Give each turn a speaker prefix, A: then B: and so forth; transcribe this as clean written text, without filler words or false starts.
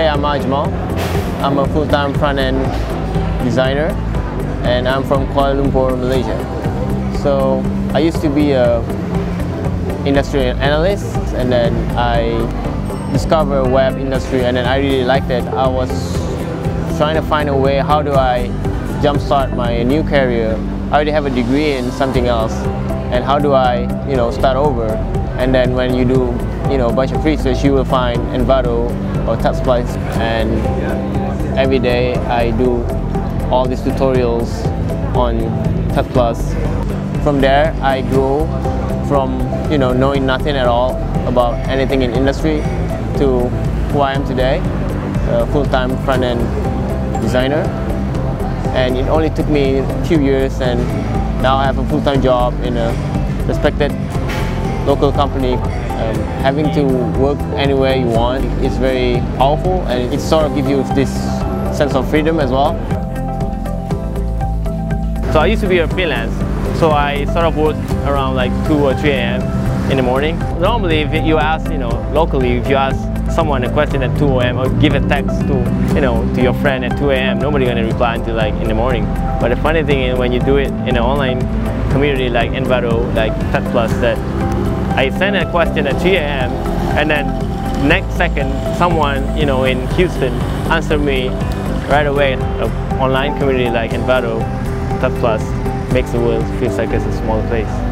A: Hey, I'm Ajmal. I'm a full-time front-end designer and I'm from Kuala Lumpur, Malaysia. So I used to be a industry analyst, and then I discovered web industry, and then I really liked it. I was trying to find a way, how do I jumpstart my new career? I already have a degree in something else, and how do I, start over? And then when you do, a bunch of research, you will find Envato or Tuts, and every day I do all these tutorials on Tuts. From there, I grew from knowing nothing at all about anything in industry to who I am today, a full-time front-end designer. And it only took me a few years, and now I have a full-time job in a respected local company. Having to work anywhere you want is very powerful, and it sort of gives you this sense of freedom as well. So I used to be a freelance, so I sort of work around like 2 or 3 a.m. in the morning. Normally, if you ask, locally, if you ask someone a question at 2 a.m. or give a text to your friend at 2 a.m., nobody's gonna reply until like in the morning. But the funny thing is, when you do it in an online community like Envato, like Tuts, that I send a question at 3 a.m. and then next second someone in Houston answer me right away. An online community like Envato, Tuts makes the world feel like it's a small place.